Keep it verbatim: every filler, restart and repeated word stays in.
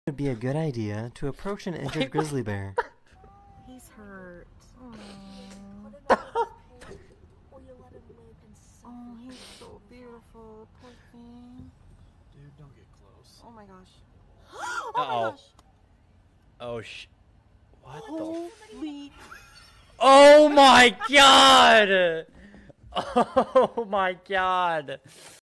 It would be a good idea to approach an injured grizzly bear. He's hurt. Oh, he's so beautiful. Poor thing. Dude, don't get close. Oh my gosh. Oh Oh my my gosh. Oh sh. What Holy. the? Oh my god! Oh my god!